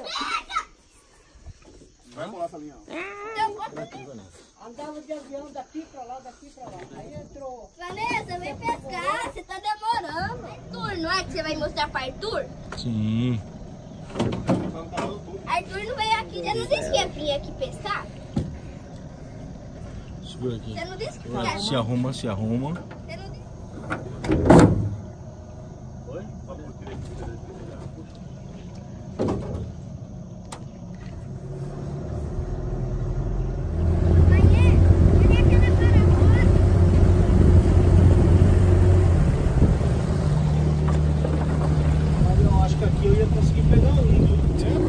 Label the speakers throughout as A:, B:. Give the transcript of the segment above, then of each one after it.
A: Vai pular essa linha.
B: Andava de avião daqui pra lá, daqui pra lá. Aí entrou.
C: Vanessa, vem pescar, você tá demorando. Arthur, não é que você vai mostrar pra Arthur?
D: Sim.
C: Arthur não veio aqui, você não disse que ia vir aqui pescar?
D: Segura aqui.
C: Você não disse que ia.
D: Se arruma, se arruma.
C: Você não disse.
A: Oi?
B: Mas eu acho que aqui eu ia conseguir pegar um lindo.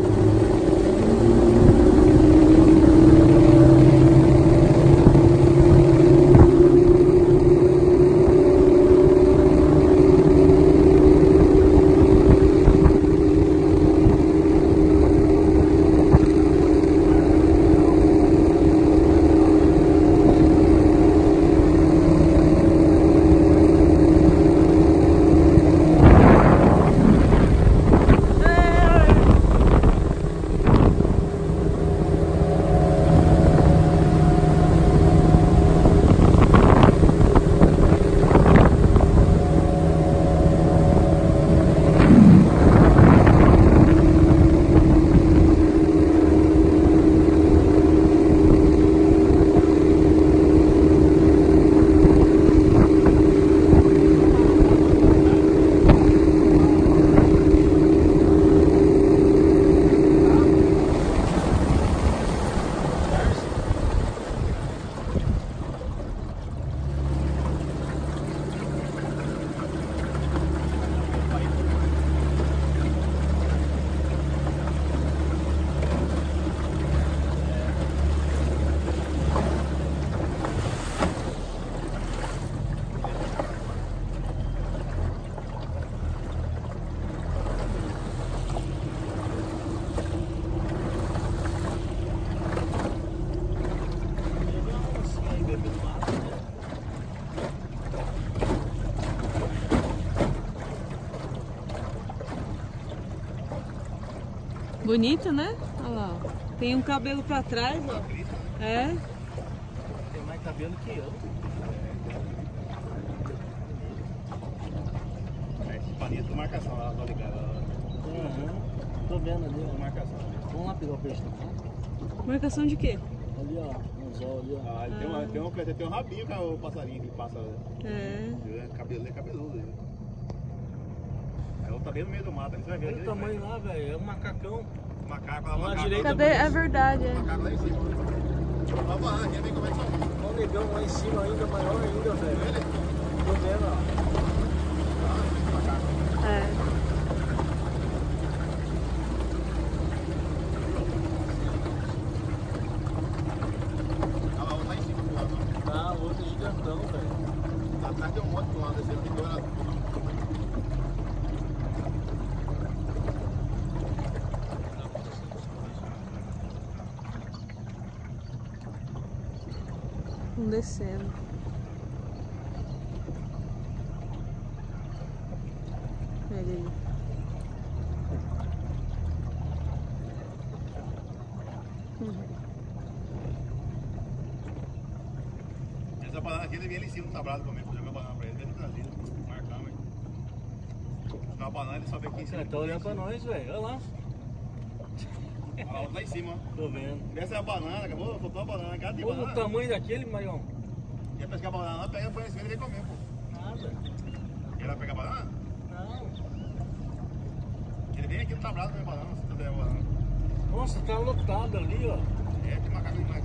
E: Bonito, né? Olha lá, ó. Tem um cabelo pra trás, ó. É.
A: Tem mais cabelo que eu. Esse paninho de marcação lá, tô ligado.
B: Tô vendo ali, ó.
A: Marcação.
B: Vamos lá pegar o peixe, tá?
E: Marcação de quê?
B: Ali, ó. Anzol ali, ó.
A: Ah, ele tem um rabinho que é o passarinho que passa.
E: É.
A: Cabelo é cabeludo. Ele. Aí tá bem no meio do mato, você vai ver.
B: Olha o tamanho lá, velho. É um macacão.
A: Macaco lá,
B: Lá
A: macaco.
B: direita.
E: Cadê? É verdade, é.
A: Macaco lá em cima. Vamos lá, quer ver como é que tá?
B: Olha o negão lá em cima ainda, maior ainda, velho. Tô vendo, ó.
E: É.
A: Ah lá, outro lá em cima do lado.
B: Tá, o outro é gigantão, velho.
A: Atrás tem um outro do lado desse aqui, tem uma...
E: Vamos descendo. Olha aí.
A: Essa banana aqui, ele vem ali em cima do tablado comigo, eu joguei a banana pra ele, deve trazer, marcando, hein? Na banana ele sobe aqui em cima.
B: Tá olhando pra nós, velho. Olha lá.
A: Olha lá, outro lá em cima, ó.
B: Tô vendo.
A: Essa é a banana, acabou, faltou uma banana, cada de
B: Olha o
A: banana.
B: tamanho daquele, Maião.
A: Quer pescar a banana lá, pega, põe em cima e vem comer, pô.
B: Nada.
A: Ele vai pegar a banana?
B: Não.
A: Ele vem aqui no tablado comer banana, se tu der a banana.
B: Nossa, tá lotado ali, ó.
A: É, tem macaco demais.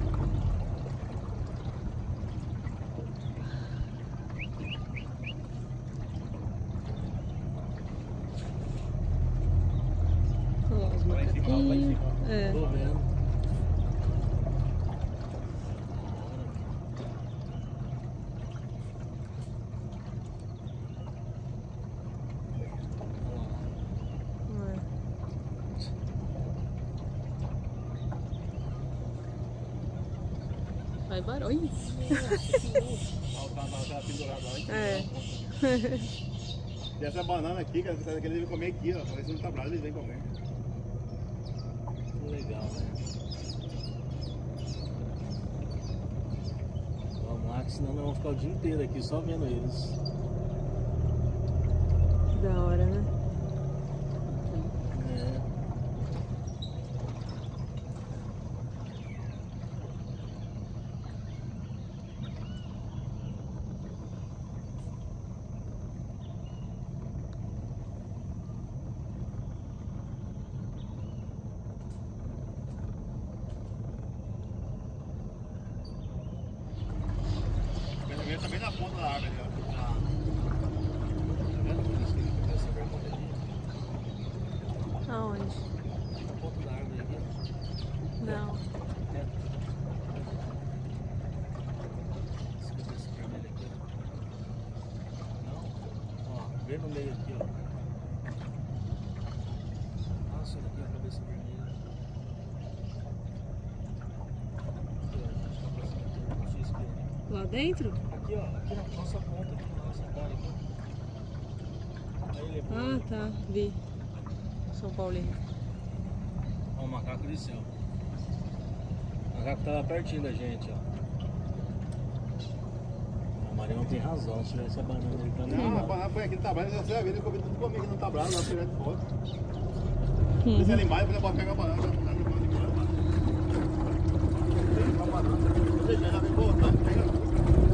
E: Olha lá os
A: Lá em cima, lá em
E: macaquinhos.
A: cima.
E: É.
B: Tô vendo.
E: Vai barulho.
A: Tá pendurado lá.
E: É.
A: E essa banana aqui, cara, ele vem comer aqui, ó. Parece um tablado, ele vem comer.
B: legal, né? Vamos lá, que senão nós vamos ficar o dia inteiro aqui só vendo eles.
E: Da hora, né?
B: É.
A: Ele tá bem na ponta da árvore ali, ó.
B: Tá vendo por isso que ele pegou essa bermuda ali?
E: Aonde?
B: Na ponta da árvore aqui.
E: Não.
B: É. Esse cabeça vermelha aqui, ó. Não? Ó, vê no meio aqui, ó. Nossa, olha aqui a cabeça vermelha. Aqui, ó. Acho que tá passando aqui, X aqui, ó.
E: Lá dentro?
B: Aqui, ó, aqui na nossa ponta, aqui na nossa cara aqui. Aí ele
E: Ah, tá. Vi. São Paulino.
B: Ó, o macaco desceu. O macaco tava pertinho da gente, ó. A Mariana tem razão, se tivesse a banana ali também.
A: Não, a banana foi aqui no tabrado, você vai ver ele comendo tudo comigo no tabrado, lá tirando foto. Se
E: Uhum.
A: ele mais, você pode pegar a banana, já tá de banana. Tem uma banana, você já vem voltando, pega tudo.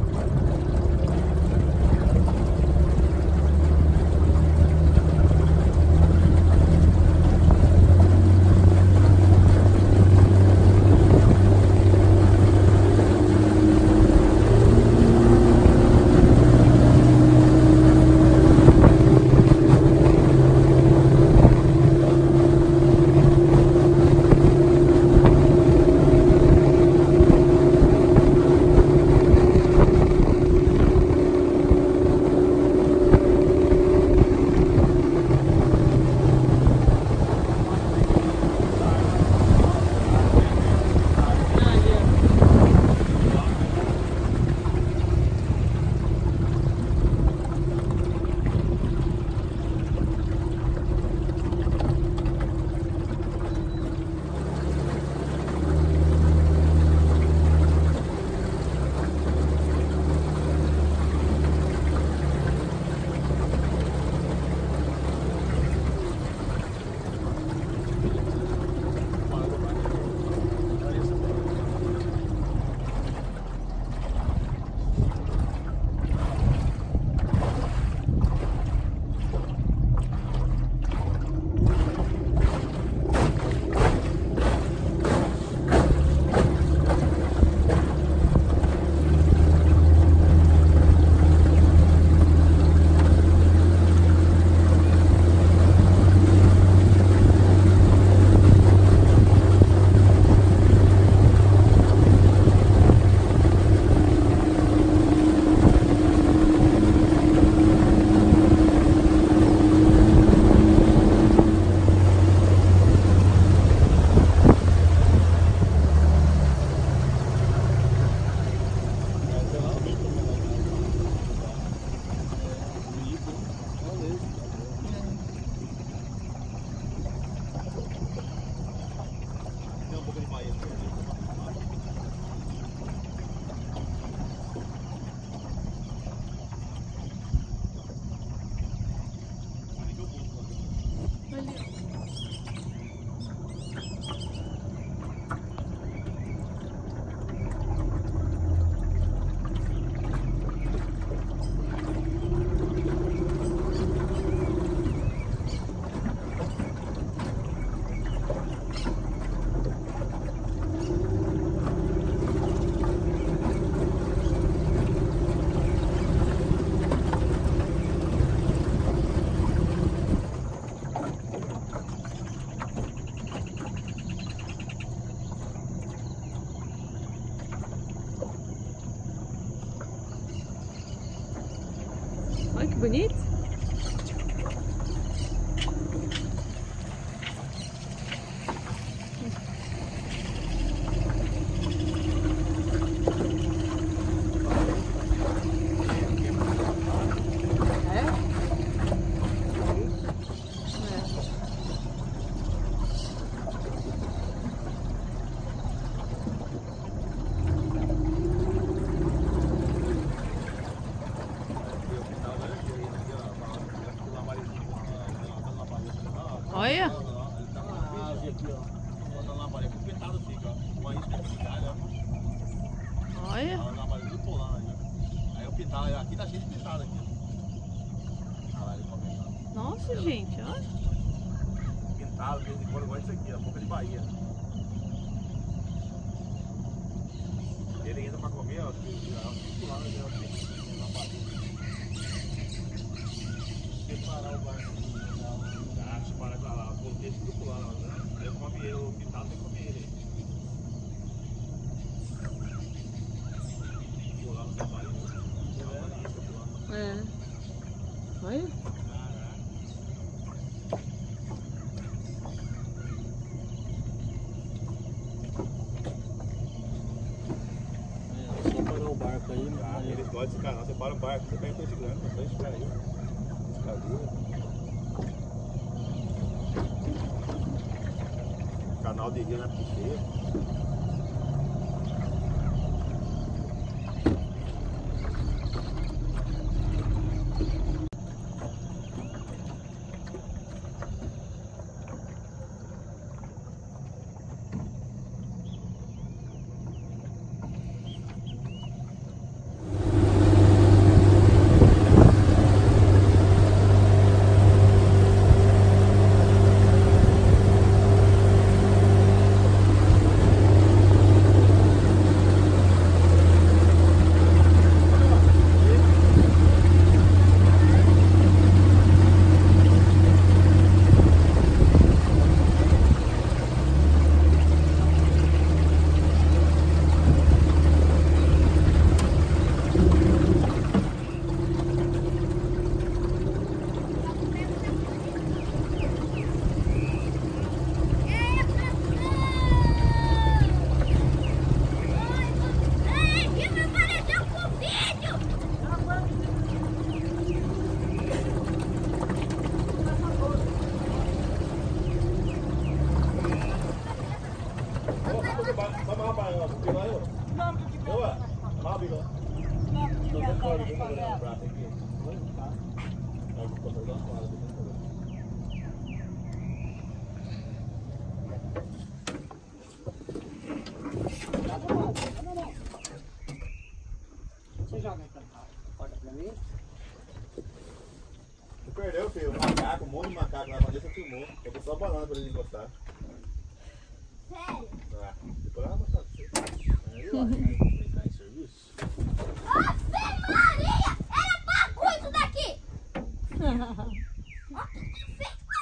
E: Olha que bonito. Olha.
B: Ele tá com uma ave aqui, ó. Bota lá, parece que o pintado fica, ó. Uma isca de galho, ó.
E: Olha.
B: Ela na parede do polar, ó. Aí o pintado, aqui tá cheio de pintado aqui, ó. Olha lá, ele comendo.
E: Nossa, gente, olha.
B: Pintado, de vez em quando, igual isso aqui, ó. Boca de Bahia. Ele entra pra comer, ó. Fica lá, né? Na parede. Separar o barco. Se parar pra lá, coloquei esse grupo lá, né? Aí eu come ele, o pintado tem que comer ele. Vou lá no trabalho,
E: É. Olha.
B: Só parar o barco aí,
A: Ah, eles gostam desse canal, você para o barco, você pega peixe grande, você peixe grande aí. Canal de rio na picheira.
F: Você joga então, corta pra mim.
A: Você perdeu, filho, macaco, um monte de macaco lá, quando você filmou. Eu tô só banana pra eles encostar.
C: Sério?
A: Ah, depois ela vai mostrar pra você.
B: Aí eu acho que vai entrar em serviço.
C: Ave Maria! Era bagulho isso daqui! Ó, que feio!